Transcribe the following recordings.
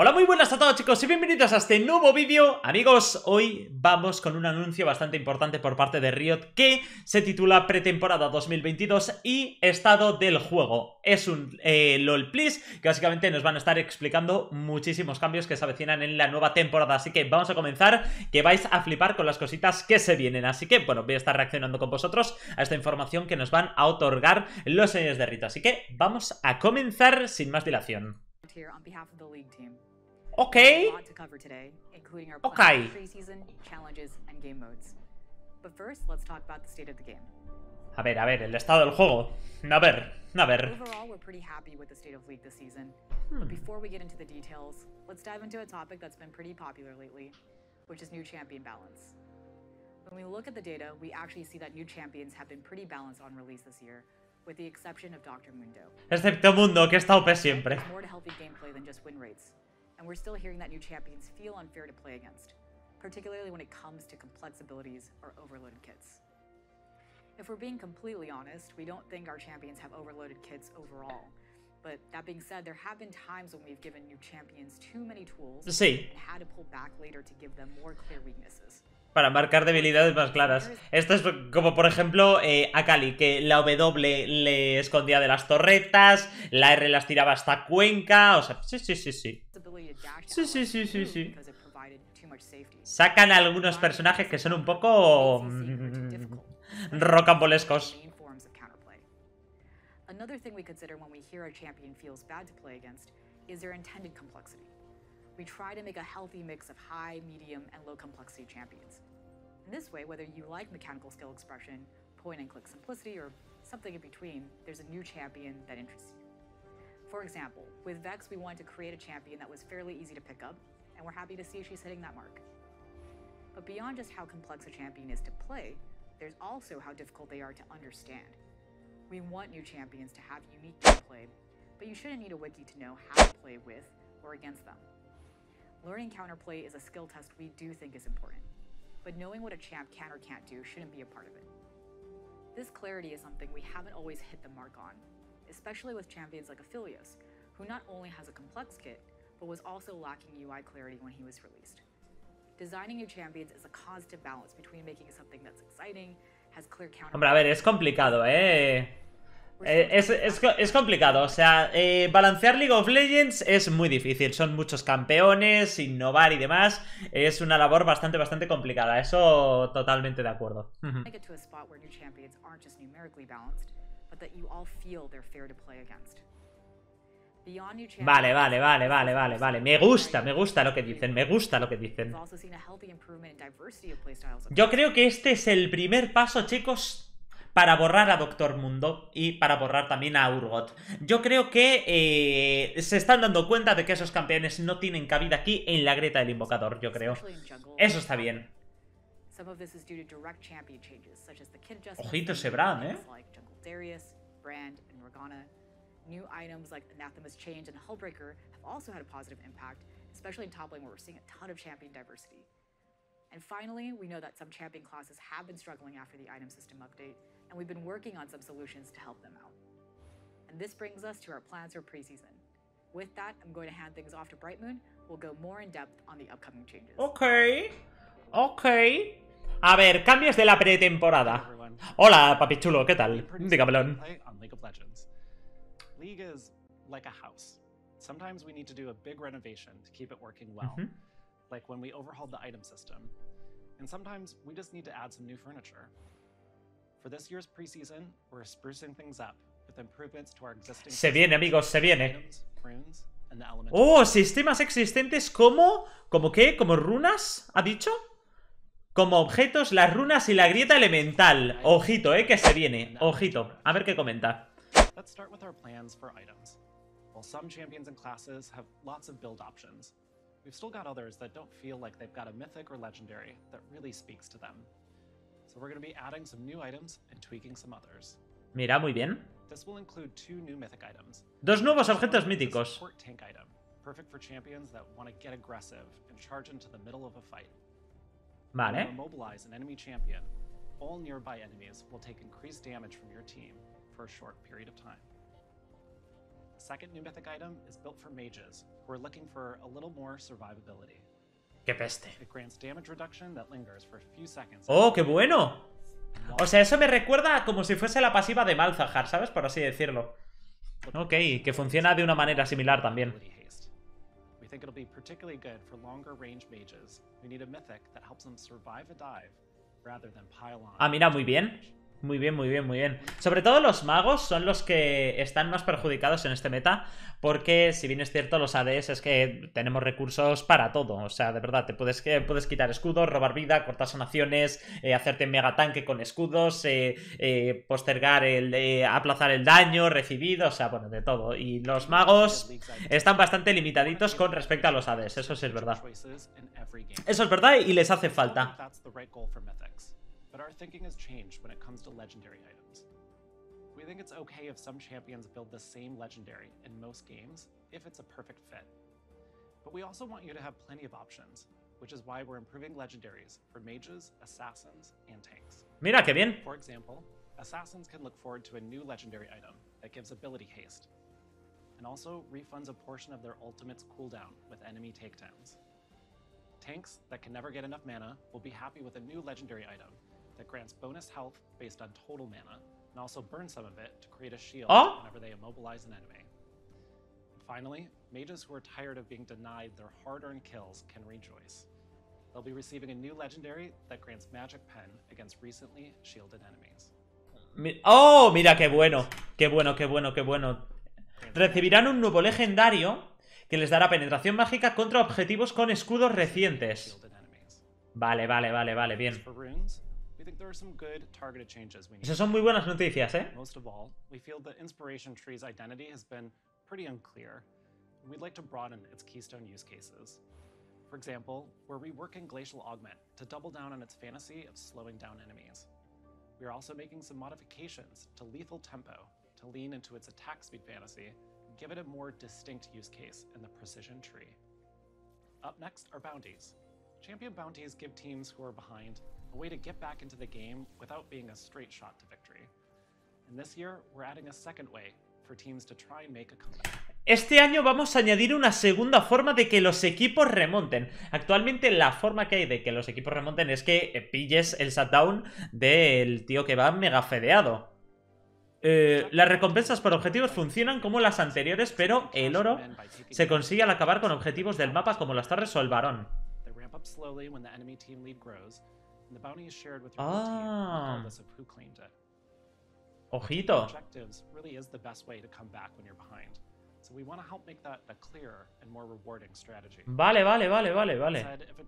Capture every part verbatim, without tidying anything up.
Hola, muy buenas a todos, chicos, y bienvenidos a este nuevo vídeo. Amigos, hoy vamos con un anuncio bastante importante por parte de Riot que se titula Pretemporada dos mil veintidós y Estado del Juego. Es un eh, LOL Please que básicamente nos van a estar explicando muchísimos cambios que se avecinan en la nueva temporada. Así que vamos a comenzar, que vais a flipar con las cositas que se vienen. Así que, bueno, voy a estar reaccionando con vosotros a esta información que nos van a otorgar los señores de Riot. Así que vamos a comenzar sin más dilación. Ok. Ok. A ver, a ver, el estado del juego. A ver, a ver. Hmm. When we look at the data, we actually see that new champions have been pretty balanced on release this year, with the exception of Doctor Mundo. Excepto Mundo, que está O P siempre. There's more to healthy gameplay than just win rates, and we're still hearing that new champions feel unfair to play against, particularly when it comes to complex abilities or overloaded kits. If we're being completely honest, we don't think our champions have overloaded kits overall. But that being said, there have been times when we've given new champions too many tools sí. and had to pull back later to give them more clear weaknesses. Para marcar debilidades más claras. Esto es como, por ejemplo, eh, Akali, que la W le escondía de las torretas, la R las tiraba hasta Cuenca, o sea, sí, sí, sí, sí. Sí, sí, sí, sí, sí. Sacan algunos personajes que son un poco mmm, rocambolescos. Another thing we consider when we hear a champion feels bad to play against is their intended complexity. We try to make a healthy mix of high, medium, and low complexity champions. In this way, whether you like mechanical skill expression, point and click simplicity, or something in between, there's a new champion that interests you. For example, with Vex, we wanted to create a champion that was fairly easy to pick up, and we're happy to see she's hitting that mark. But beyond just how complex a champion is to play, there's also how difficult they are to understand. We want new champions to have unique gameplay, but you shouldn't need a wiki to know how to play with or against them. Learning counterplay is a skill test we do think is important, but knowing what a champ can or can't do shouldn't be a part of it. This clarity is something we haven't always hit the mark on, especially with champions like Aphelios, who not only has a complex kit, but was also lacking U I clarity when he was released. Designing new champions is a constant balance between making something that's exciting, has clear counter... Hombre, a ver, es complicado, eh... Es, es, es complicado, o sea, eh, balancear League of Legends es muy difícil. Son muchos campeones, innovar y demás. Es una labor bastante, bastante complicada. Eso totalmente de acuerdo. Vale, vale, vale, vale, vale, vale. Me gusta, me gusta lo que dicen, me gusta lo que dicen. Yo creo que este es el primer paso, chicos, para borrar a Doctor Mundo y para borrar también a Urgot. Yo creo que eh, se están dando cuenta de que esos campeones no tienen cabida aquí en la grieta del invocador, yo creo. Eso está bien. Ojito ese Bran, ¿eh? New items like Anathema's Change and Hullbreaker have also had a positive impact, especially in top lane where we're seeing a ton of champion diversity. And finally, we know that some champion classes have been struggling after the item system update, and we've been working on some solutions to help them out. And this brings us to our plans for preseason. With that, I'm going to hand things off to Brightmoon. We'll go more in depth on the upcoming changes. Okay. Okay. A ver, cambios de la pretemporada. Hola, papi chulo, ¿qué tal? Dígamelo. League is like a house. Sometimes we need to do a big renovation to keep it working well, mm-hmm. like when we overhauled the item system. And sometimes we just need to add some new furniture. For this year's preseason, we're sprucing things up with improvements to our existing. Se viene, amigos, se viene. Items, runes, and the elemental. Oh, sistemas existentes como, ¿como qué? ¿Como runas? ¿Ha dicho? Como objetos, las runas y la grieta elemental. Ojito, eh, que se viene. Ojito. A ver qué comenta. Let's start with our plans for items. While some champions and classes have lots of build options, we've still got others that don't feel like they've got a mythic or legendary that really speaks to them. So we're going to be adding some new items and tweaking some others. Mira, muy bien. This will include two new mythic items. Dos nuevos objetos míticos. Support tank item, perfect for champions that want to get aggressive and charge into the middle of a fight. Vale. When you immobilize an enemy champion, all nearby enemies will take increased damage from your team for a short period of time. second new mythic item is built for mages who are looking for a little more survivability. ¡Qué peste! It grants damage reduction that lingers for a few seconds. ¡Oh, qué bueno! O sea, eso me recuerda a como si fuese la pasiva de Malzahar, ¿sabes? Por así decirlo. Ok, que funciona de una manera similar también. We think it'll be particularly good for longer range mages who need a mythic that helps them survive a dive rather than pile on. Ah, mira, muy bien. Muy bien, muy bien, muy bien. Sobre todo los magos son los que están más perjudicados en este meta, porque si bien es cierto, los A D S es que tenemos recursos para todo. O sea, de verdad, te puedes, puedes quitar escudos, robar vida, cortar sanaciones, eh, hacerte mega tanque con escudos, eh, eh, postergar el, eh, aplazar el daño recibido, o sea, bueno, de todo. Y los magos están bastante limitaditos con respecto a los A D S, eso sí es verdad. Eso es verdad y les hace falta. But our thinking has changed when it comes to legendary items. We think it's okay if some champions build the same legendary in most games, if it's a perfect fit. But we also want you to have plenty of options, which is why we're improving legendaries for mages, assassins, and tanks. Mira, qué bien. For example, assassins can look forward to a new legendary item that gives ability haste, and also refunds a portion of their ultimate's cooldown with enemy takedowns. Tanks that can never get enough mana will be happy with a new legendary item that grants bonus health based on total mana, and also burn some of it to create a shield oh? whenever they immobilize an enemy. And finally, mages who are tired of being denied their hard-earned kills can rejoice. They'll be receiving a new legendary that grants Magic Pen against recently shielded enemies. ¡Oh! Mira, qué bueno. Qué bueno, qué bueno, qué bueno. Recibirán un nuevo legendario que les dará penetración mágica contra objetivos con escudos recientes. Vale, vale, vale, vale, bien. Esas son muy buenas noticias, ¿eh? Most of all, we feel the Inspiration Tree's identity has been pretty unclear, and we'd like to broaden its keystone use cases. For example, we're reworking Glacial Augment to double down on its fantasy of slowing down enemies. We are also making some modifications to Lethal Tempo to lean into its attack speed fantasy and give it a more distinct use case in the Precision Tree. Up next are bounties. Champion bounties give teams who are behind a way to get back into the game without being a straight shot to victory. And this year, we're adding a second way for teams to try and make a comeback. Este año vamos a añadir una segunda forma de que los equipos remonten. Actualmente la forma que hay de que los equipos remonten es que pilles el shutdown del tío que va mega fedeado. Eh, las recompensas por objetivos funcionan como las anteriores, pero el oro se consigue al acabar con objetivos del mapa como las torres o el varón. Ah. Ojito. Vale, vale, vale, vale, vale.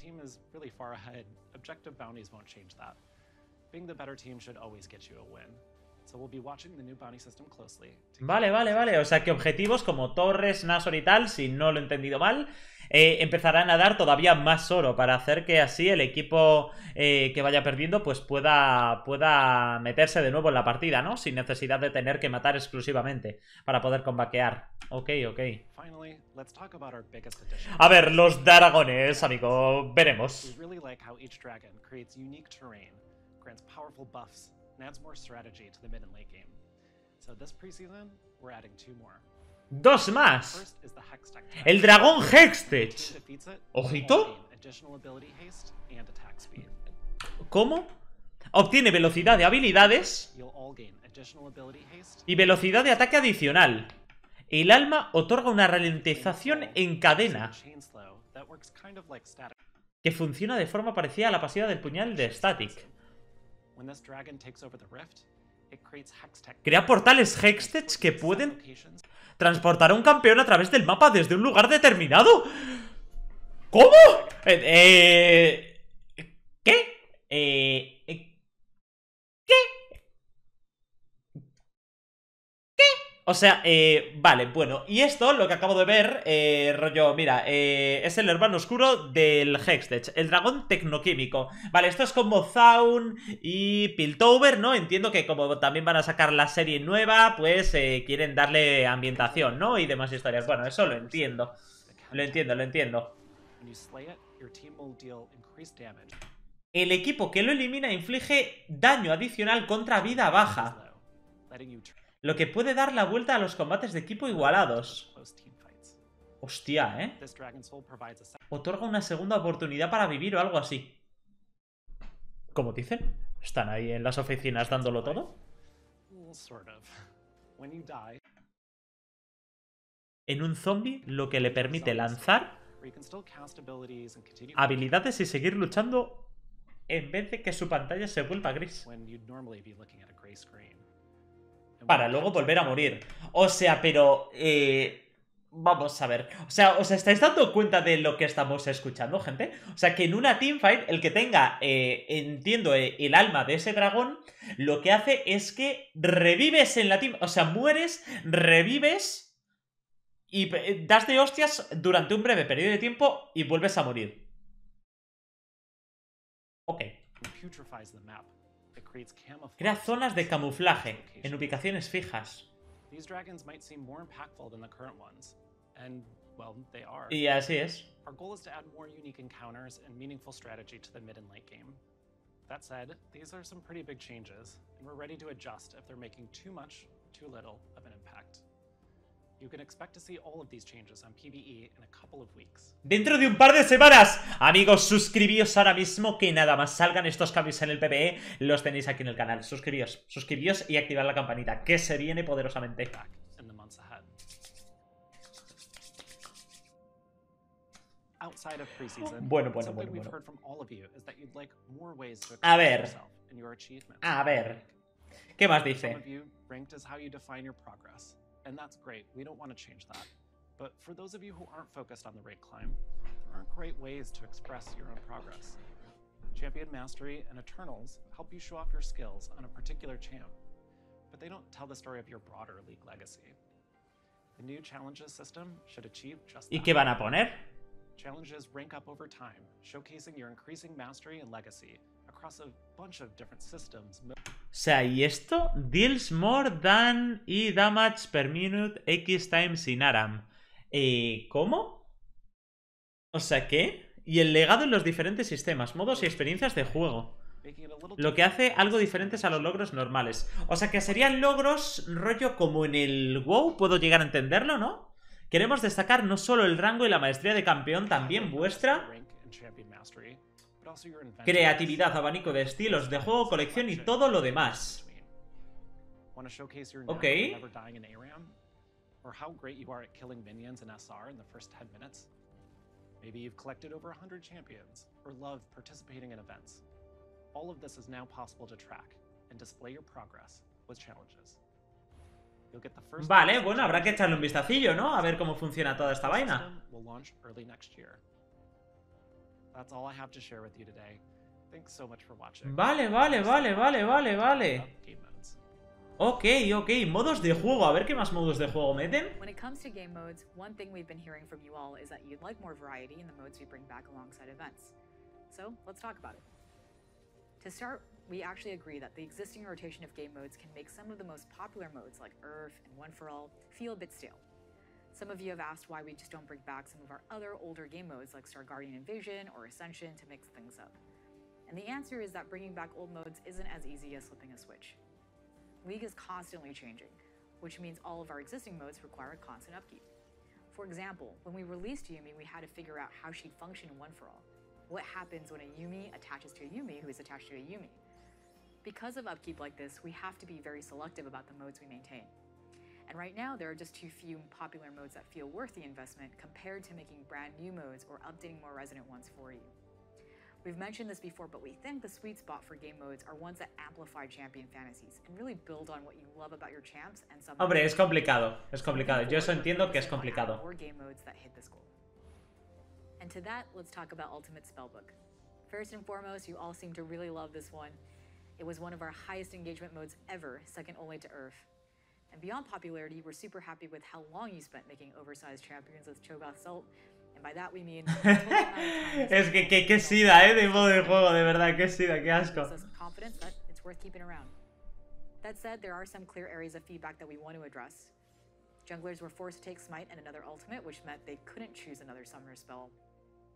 Vale, vale, vale. O sea que objetivos como torres, Nashor y tal, si no lo he entendido mal, eh, empezarán a dar todavía más oro para hacer que así el equipo eh, que vaya perdiendo pues pueda, pueda meterse de nuevo en la partida, ¿no? Sin necesidad de tener que matar exclusivamente para poder combaquear. Ok, ok. A ver, los dragones, amigo, veremos. Dos más. El dragón Hextech. Ojito. ¿Cómo? Obtiene velocidad de habilidades y velocidad de ataque adicional. El alma otorga una ralentización en cadena que funciona de forma parecida a la pasiva del puñal de Static. Crea portales Hextech que pueden transportar a un campeón a través del mapa desde un lugar determinado. ¿Cómo? Eh, eh, ¿Qué? Eh, ¿Qué? ¿Qué? O sea, eh, vale, bueno. Y esto, lo que acabo de ver, eh, rollo, mira, eh, es el hermano oscuro del Hextech, el dragón tecnoquímico. Vale, esto es como Zaun y Piltover, ¿no? Entiendo que como también van a sacar la serie nueva, pues eh, quieren darle ambientación, ¿no? Y demás historias. Bueno, eso lo entiendo. Lo entiendo, lo entiendo. El equipo que lo elimina inflige daño adicional contra vida baja. lo que puede dar la vuelta a los combates de equipo igualados. Hostia, ¿eh? Otorga una segunda oportunidad para vivir o algo así. ¿Cómo dicen? ¿Están ahí en las oficinas dándolo todo? En un zombie, lo que le permite lanzar habilidades y seguir luchando en vez de que su pantalla se vuelva gris. Para luego volver a morir. O sea, pero... Eh... Vamos a ver. O sea, ¿os estáis dando cuenta de lo que estamos escuchando, gente? O sea, que en una teamfight, el que tenga, eh, entiendo, eh, el alma de ese dragón, lo que hace es que revives en la team. O sea, mueres, revives y das de hostias durante un breve periodo de tiempo y vuelves a morir. Ok. Crea zonas de camuflaje en ubicaciones fijas. These dragons might seem more impactful than the current ones, and, well, they are. Y así es. Our goal is to add more unique encounters and meaningful strategy to the mid and late game. That said, these are some pretty big changes, and we're ready to adjust if they're making too much, too little of an impact. You can expect to see all of these changes on P V E in a couple of weeks. Dentro de un par de semanas, amigos, suscribíos ahora mismo, que nada más salgan estos cambios en el P V E, los tenéis aquí en el canal. Suscribíos, suscribíos y activad la campanita, que se viene poderosamente. Bueno, bueno, bueno, bueno. A ver. A ver. ¿Qué más dice? And that's great. We don't want to change that. But for those of you who aren't focused on the raid climb, there aren't great ways to express your own progress. Champion Mastery and Eternals help you show off your skills on a particular champ, but they don't tell the story of your broader League legacy. The new challenges system should achieve just that. ¿Y qué van a poner? Challenges rank up over time, showcasing your increasing mastery and legacy across a bunch of different systems. O sea, ¿y esto? Deals more than y damage per minute X times in Aram. Eh, ¿Cómo? O sea, ¿qué? Y el legado en los diferentes sistemas, modos y experiencias de juego. Lo que hace algo diferentes a los logros normales. O sea, que serían logros rollo como en el WoW, puedo llegar a entenderlo, ¿no? Queremos destacar no solo el rango y la maestría de campeón, también vuestra creatividad, abanico de estilos de juego, colección y todo lo demás. Ok. Maybe you've collected over one hundred champions or love participating in events. All of this is now possible to track and display your progress with challenges. You'll get the first Vale, bueno, habrá que echarle un vistacillo, ¿no? A ver cómo funciona toda esta vaina. Will launch early next year. That's all I have to share with you today. Thanks so much for watching. Vale, vale, vale, vale, vale, vale. Ok, ok, modos de juego. A ver qué más modos de juego meten. When it comes to game modes, one thing we've been hearing from you all is that you'd like more variety in the modes we bring back alongside events. So, let's talk about it. To start, we actually agree that the existing rotation of game modes can make some of the most popular modes like Earth and One for All feel a bit stale. Some of you have asked why we just don't bring back some of our other older game modes like Star Guardian Invasion or Ascension to mix things up. And the answer is that bringing back old modes isn't as easy as flipping a switch. League is constantly changing, which means all of our existing modes require a constant upkeep. For example, when we released Yuumi, we had to figure out how she'd function in One for All. What happens when a Yuumi attaches to a Yuumi who is attached to a Yuumi? Because of upkeep like this, we have to be very selective about the modes we maintain. And right now, there are just too few popular modes that feel worth the investment compared to making brand new modes or updating more resonant ones for you. We've mentioned this before, but we think the sweet spot for game modes are ones that amplify champion fantasies and really build on what you love about your champs and some. Hombre, es complicado, es complicado. Yo eso entiendo que es complicado. More game modes that hit this goal. And to that, let's talk about Ultimate Spellbook. First and foremost, you all seem to really love this one. It was one of our highest engagement modes ever, second only to Earth. And beyond popularity, we're super happy with how long you spent making oversized champions with Cho'Gath Salt. And by that we mean es que qué que sida, eh, de modo de juego, de verdad, qué sida, qué asco. Confidence that it's worth keeping around. That said, there are some clear areas of feedback that we want to address. Junglers were forced to take Smite and another ultimate, which meant they couldn't choose another summoner spell.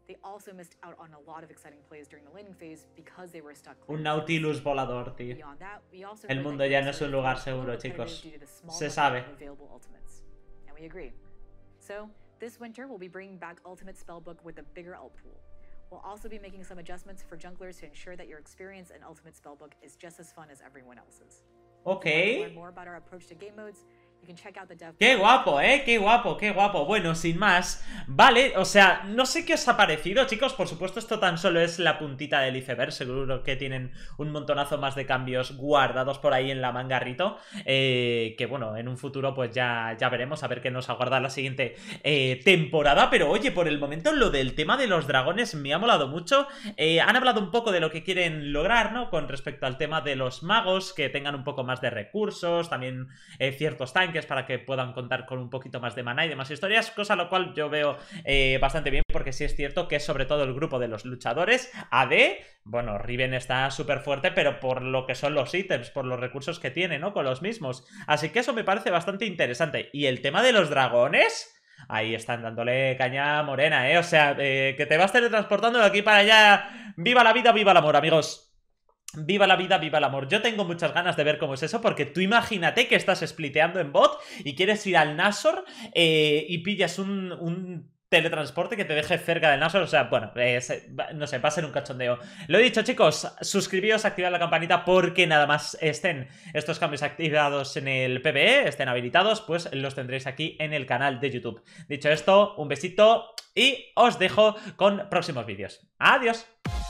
They also missed out on a lot of exciting plays during the laning phase because they were stuck. Un Nautilus volador, tío. Beyond that, we also El heard mundo that ya games no es are un lugar a little seguro, repetitive chicos. due to the small Se number sabe. of available ultimates. And we agree. So, this winter, we'll be bringing back Ultimate Spellbook with a bigger ult pool. We'll also be making some adjustments for junglers to ensure that your experience in Ultimate Spellbook is just as fun as everyone else's. Ok. If you want to learn more about our approach to game modes, you can check out the dev. Qué guapo, eh, qué guapo, qué guapo. Bueno, sin más, vale, o sea, no sé qué os ha parecido, chicos. Por supuesto, esto tan solo es la puntita del iceberg. Seguro que tienen un montonazo más de cambios guardados por ahí en la manga Rito, eh, que bueno, en un futuro pues ya, ya veremos a ver qué nos aguarda la siguiente eh, temporada. Pero oye, por el momento lo del tema de los dragones me ha molado mucho. eh, Han hablado un poco de lo que quieren lograr, ¿no? Con respecto al tema de los magos, que tengan un poco más de recursos, también eh, ciertos tanques para que puedan contar con un poquito más de maná y demás historias, cosa lo cual yo veo eh, bastante bien, porque sí es cierto que sobre todo el grupo de los luchadores A D, bueno, Riven está súper fuerte, pero por lo que son los ítems, por los recursos que tiene, ¿no? Con los mismos, así que eso me parece bastante interesante. Y el tema de los dragones, ahí están dándole caña morena, ¿eh? O sea, eh, que te vas teletransportando de aquí para allá. ¡Viva la vida, viva el amor, amigos! Viva la vida, viva el amor. Yo tengo muchas ganas de ver cómo es eso, porque tú imagínate que estás spliteando en bot y quieres ir al Nashor eh, y pillas un, un teletransporte que te deje cerca del Nashor. O sea, bueno, eh, no sé, va a ser un cachondeo. Lo he dicho, chicos, suscribíos, activad la campanita, porque nada más estén estos cambios activados en el P V E, estén habilitados, pues los tendréis aquí en el canal de YouTube. Dicho esto, un besito y os dejo con próximos vídeos. ¡Adiós!